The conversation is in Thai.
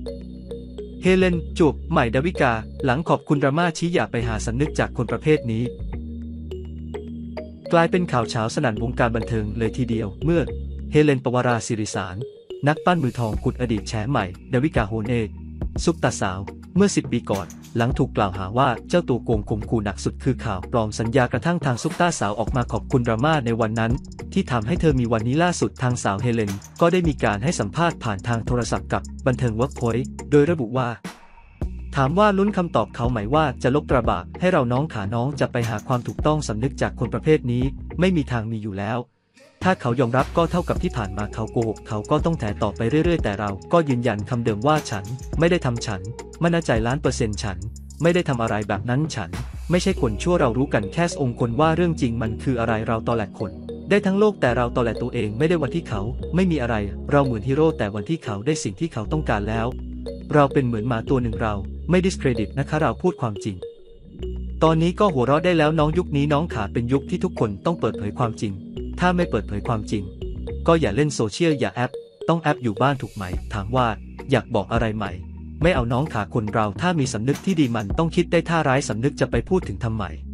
เฮเลนจูบใหม่ดาวิกาหลังขอบคุณดราม่าชี้อย่าไปหาสำนึกจากคนประเภทนี้กลายเป็นข่าวเช้าสนั่นวงการบันเทิงเลยทีเดียวเมื่อเฮเลนปวราศิริสารนักปั้นมือทองกุดอดีตแฉใหม่ดาวิกาโฮเน่ซุปตาสาวเมื่อ10 ปีก่อนหลังถูกกล่าวหาว่าเจ้าตัวโกงข่มขู่หนักสุดคือข่าวปลอมสัญญากระทั่งทางซุปตาสาวออกมาขอบคุณดราม่าในวันนั้นที่ทำให้เธอมีวันนี้ล่าสุดทางสาวเฮเลนก็ได้มีการให้สัมภาษณ์ผ่านทางโทรศัพท์กับบันเทิงเวิร์กพอยต์โดยระบุว่าถามว่าลุ้นคำตอบเขาไหมว่าจะลบกระบะให้เราน้องขาน้องจะไปหาความถูกต้องสำนึกจากคนประเภทนี้ไม่มีทางมีอยู่แล้วถ้าเขายอมรับก็เท่ากับที่ผ่านมาเขาโกหกเขาก็ต้องแถต่อไปเรื่อยๆแต่เราก็ยืนยันคำเดิมว่าฉันไม่ได้ทำฉันมั่นใจ1,000,000%ฉันไม่ได้ทำอะไรแบบนั้นฉันไม่ใช่คนชั่วเรารู้กันแค่องค์คนว่าเรื่องจริงมันคืออะไรเราตอแหลคนได้ทั้งโลกแต่เราตอแหลตัวเองไม่ได้วันที่เขาไม่มีอะไรเราเหมือนฮีโร่แต่วันที่เขาได้สิ่งที่เขาต้องการแล้วเราเป็นเหมือนหมาตัวหนึ่งเราไม่ดิสเครดิตนะคะเราพูดความจริงตอนนี้ก็หัวเราะได้แล้วน้องยุคนี้น้องขาเป็นยุคที่ทุกคนต้องเปิดเผยความจริงถ้าไม่เปิดเผยความจริงก็อย่าเล่นโซเชียลอย่าแอปต้องแอปอยู่บ้านถูกไหมถามว่าอยากบอกอะไรใหม่ไม่เอาน้องขาคนเราถ้ามีสำนึกที่ดีมันต้องคิดได้ถ้าร้ายสำนึกจะไปพูดถึงทำไม